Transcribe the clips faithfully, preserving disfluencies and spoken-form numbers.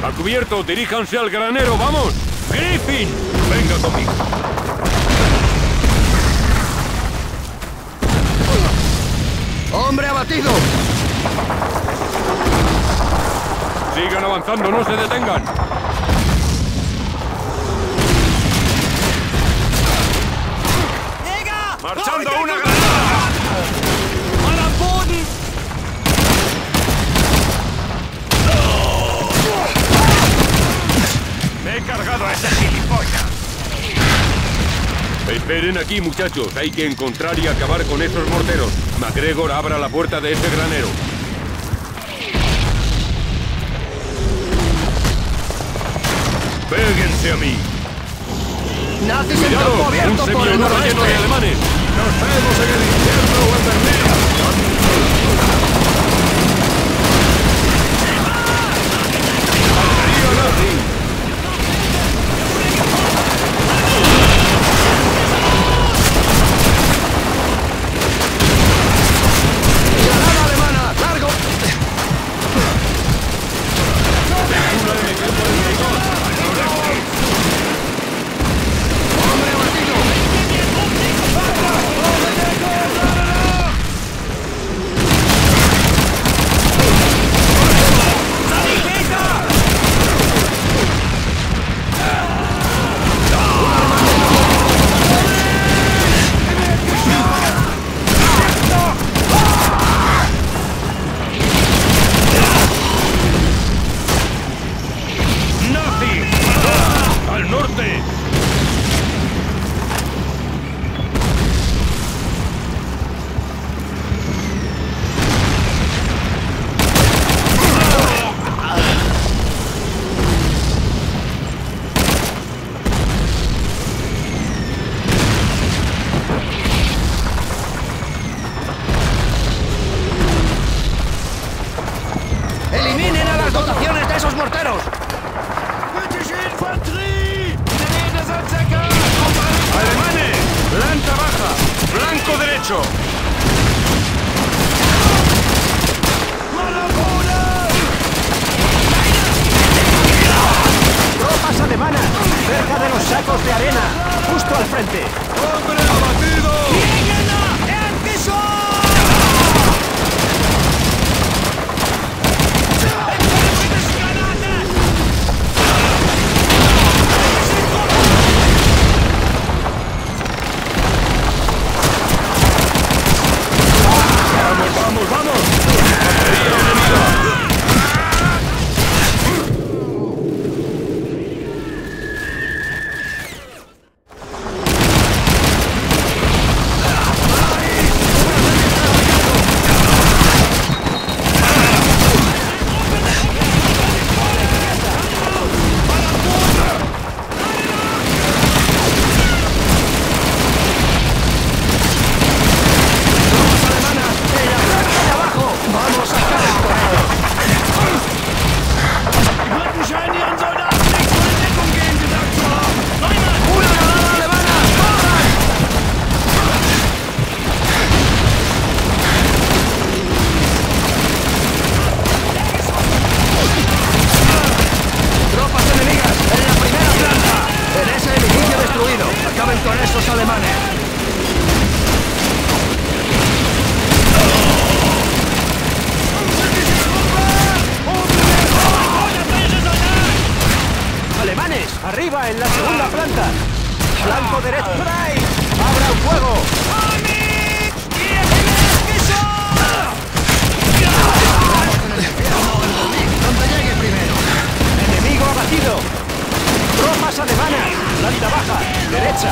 A cubierto, diríjanse al granero, ¡vamos! ¡Griffin! Venga conmigo. ¡Hombre abatido! Sigan avanzando, no se detengan. ¡Marchando a una granada! ¡Al Boden! ¡Me he cargado a ese gilipollas! Esperen aquí, muchachos. Hay que encontrar y acabar con esos morteros. MacGregor, abra la puerta de ese granero. ¡Péguense a mí! ¡Nazis en ¡Cuidado! campo ¡Un abierto por el semillero lleno de noroeste! alemanes! ¡Nos vemos en el infierno o en Berlín! ¡Artillería nazi! ¡Granada alemana! ¡Largo! ¡Hombre abatido! ¡Nazi! ¡Al norte! ¡Eliminen a las dotaciones de esos morteros! ¡Alemanes! ¡Planta baja! ¡Flanco derecho! ¡Tropas alemanas! ¡Cerca de los sacos de arena! ¡Justo al frente! ¡Hombre abatido! ¡Vamos, vamos, vamos! ¡Artillería enemiga! ¡Arriba, en la segunda planta! ¡Flanco derecho! ¡Abra el fuego! ¡Donde llegue primero! ¡Enemigo abatido! ¡Tropas alemanas! ¡Planta baja! ¡Derecha!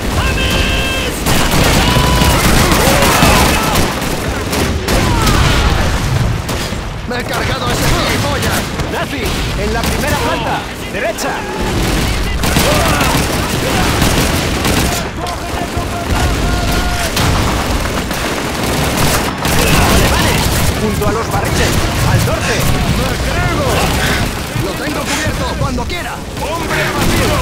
¡Me he cargado a ese gilipollas! ¡Nazi! ¡En la primera planta! ¡Derecha! ¡Alemanes! ¡Junto a los barriles! ¡Al norte! ¡MacGregor! ¡Lo tengo cubierto! ¡Cuando quiera! ¡Hombre abatido!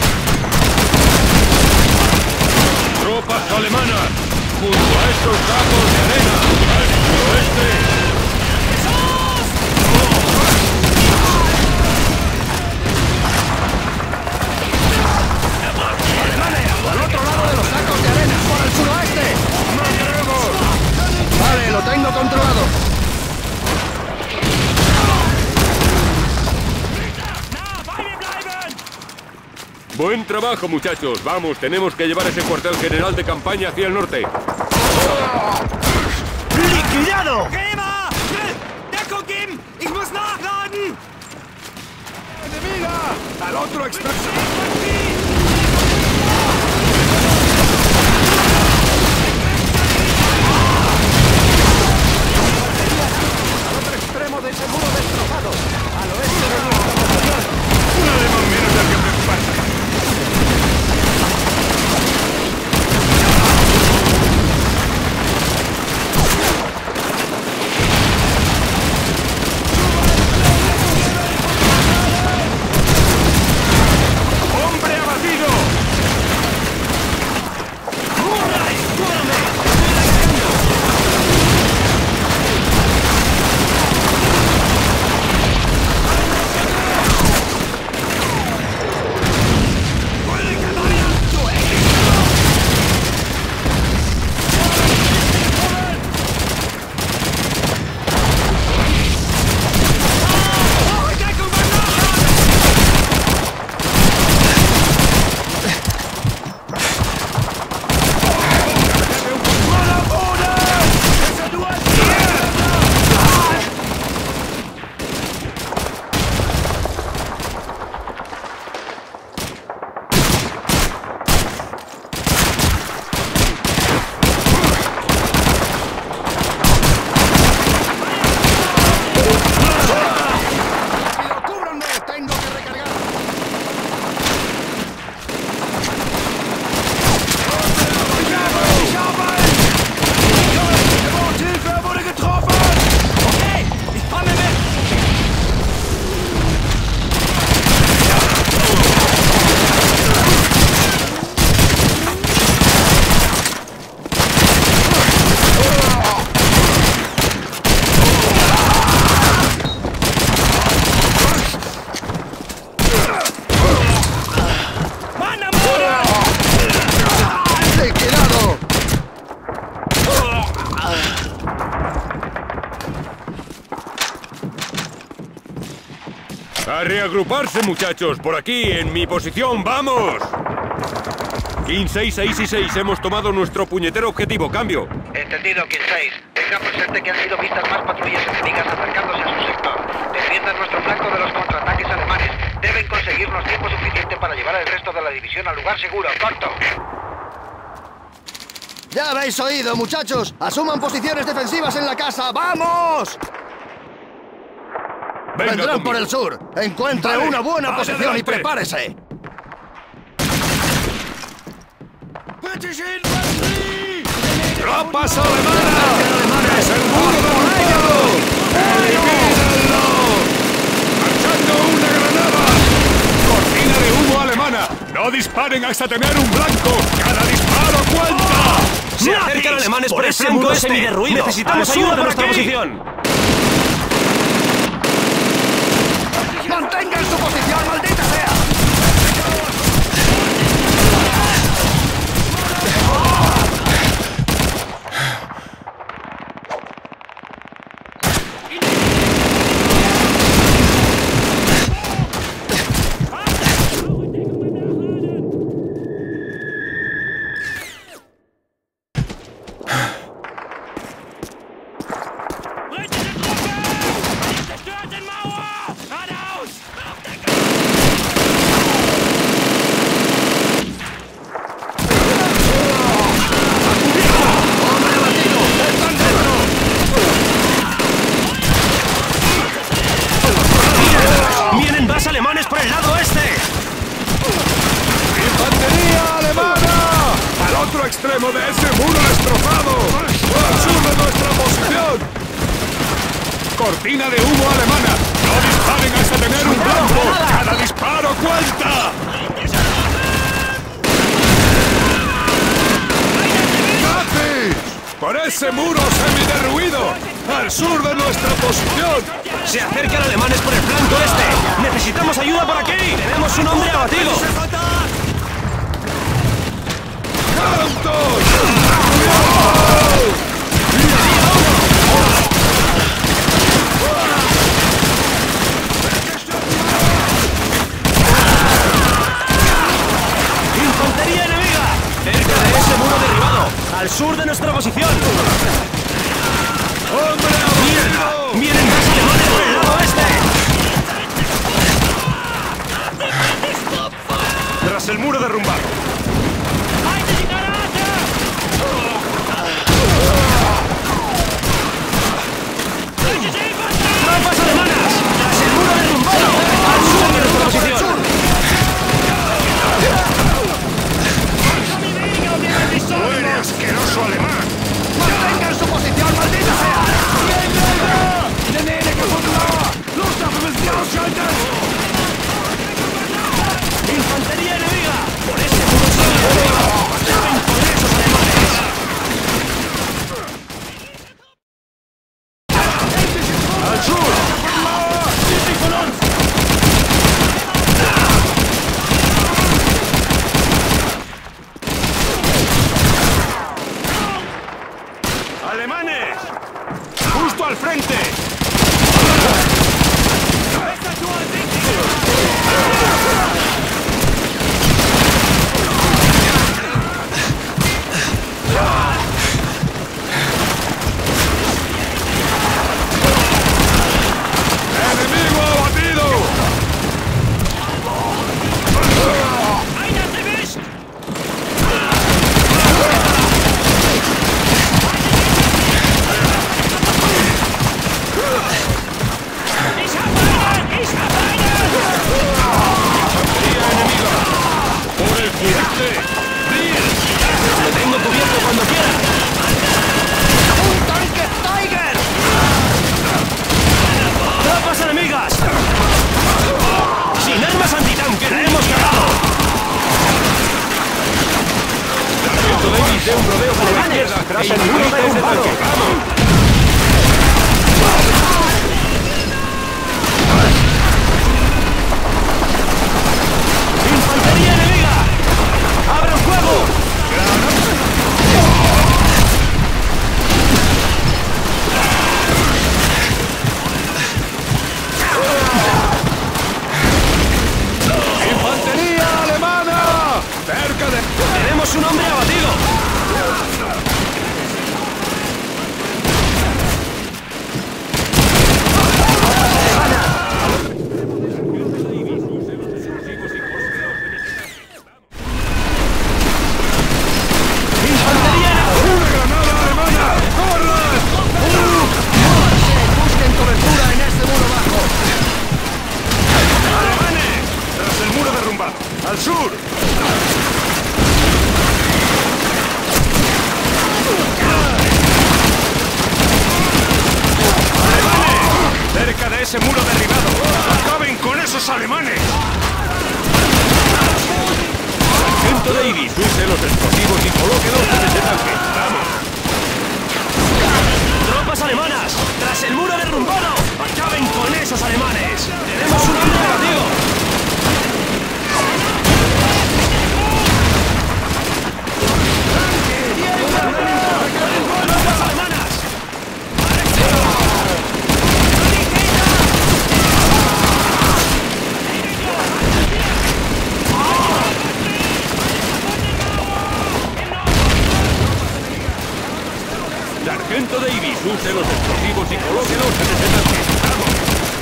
¡Tropas alemanas! ¡Junto a estos sacos de arena! ¡Al suroeste! Buen trabajo, muchachos. Vamos, tenemos que llevar ese cuartel general de campaña hacia el norte. ¡Liquidado! Bremer! Schnell! Deckung geben! Ich muss nachladen! ¡Enemiga! ¡Al otro extremo! ¡Al otro extremo de ese muro destrozado! ¡Al oeste de nuestra posición! ¡Un alemán menos del que preocuparse! ¡A reagruparse, muchachos! ¡Por aquí, en mi posición! ¡Vamos! King seis, seis y seis, hemos tomado nuestro puñetero objetivo. ¡Cambio! Entendido, King seis. Tenga presente que han sido vistas más patrullas enemigas acercándose a su sector. Defiendan nuestro flanco de los contraataques alemanes. Deben conseguirnos tiempo suficiente para llevar el resto de la división al lugar seguro. ¡Corto! ¡Ya habéis oído, muchachos! ¡Asuman posiciones defensivas en la casa! ¡Vamos! Venga Vendrán conmigo. por el sur. Encuentre Vale, una buena vaya posición adelante. y prepárese. ¡Tropas alemanas! ¡Es el muro derrotado! ¡Elimínenlo! ¡Marchando una granada! ¡Cortina de humo alemana! ¡No disparen hasta tener un blanco! ¡Cada disparo cuenta! ¡Se acercan alemanes por ese muro semiderruido! ¡Necesitamos ayuda de nuestra posición! ¡Mantengan su posición, maldita sea! extremo de ese muro destrozado! ¡Al sur de nuestra posición! ¡Cortina de humo alemana! ¡No disparen hasta tener un blanco! ¡Cada disparo cuenta! ¡Nazis! ¡Por ese muro semiderruido! ¡Al sur de nuestra posición! ¡Se acercan alemanes por el flanco este! ¡Necesitamos ayuda por aquí! ¡Tenemos un hombre abatido! ¡Cantos! nuestra posición! ¡Hombre ¡Mierda! abatido! ¡Vienen más alemanes por el lado oeste! Tras el muro derrumbado. ¡Tropas alemanas! ¡Tras el muro derrumbado! ¡Al sur de nuestra posición! ¡Muere, asqueroso alemán! ¡Mantengan su posición, maldita sea! ¡Infantería enemiga! ¡Por ese muro solo! ¡Acaben con esos alemanes! ¡Al sur! ¡Alemanes! ¡Justo al frente! ¡Enemigo abatido! ¡Por el fuerte! ¡Lo tengo cubierto cuando quiera! ¡Un tanque Tiger! ¡Tropas enemigas! ¡Sin armas antitanque! ¡La hemos cagado! Davis de un rodeo por la izquierda tras el muro derrumbado. ¡Infantería enemiga! ¡Abran fuego! ¡Infantería alemana! ¡Cerca de... ¡Tenemos un hombre abatido! ¡Infantería enemiga! ¡Una granada alemana! ¡Corran! ¡Busquen cobertura en este muro bajo! ¡Alemanes! Tras el muro derrumbado. ¡Al sur! ¡Alemanes! ¡Cerca de ese muro derribado! ¡Acaben con esos alemanes! Sargento Davis, use los explosivos y colóquelos en ese tanque. ¡Vamos! ¡Tropas alemanas! ¡Tras el muro derrumbado! ¡Acaben con esos alemanes! ¡Tenemos un hombre abatido! ¡Tropas alemanas! Sargento Davis, use los explosivos y colóquelos en ese tanque. ¡Vamos!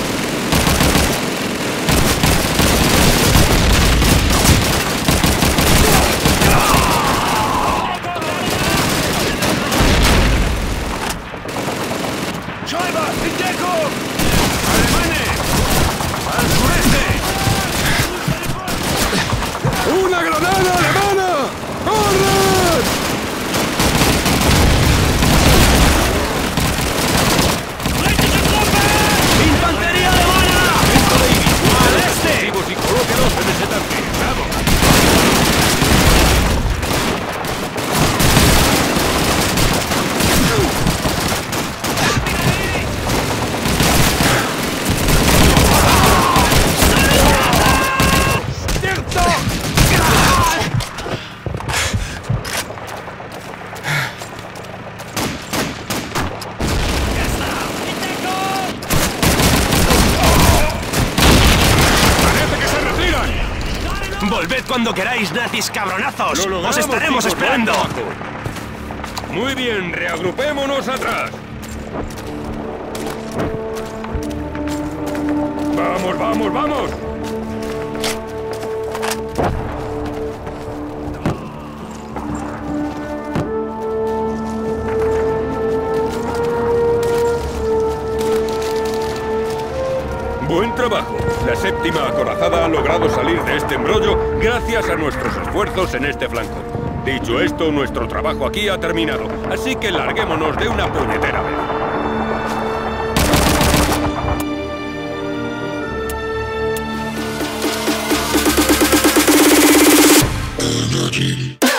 ¡Alemanes! ¡Al sureste! ¡Una granada alemana! ¡Corran! ¡Infantería alemana! ¡Al este! Explosivos y colóquelos en ese tanque. ¡Vamos! ¡Volved cuando queráis, nazis cabronazos! Lo ¡Os logramos, estaremos chicos, esperando! buen trabajo. Muy bien, reagrupémonos atrás. ¡Vamos, vamos, vamos! Buen trabajo. La séptima acorazada ha logrado salir de este embrollo gracias a nuestros esfuerzos en este flanco. Dicho esto, nuestro trabajo aquí ha terminado, así que larguémonos de una puñetera vez.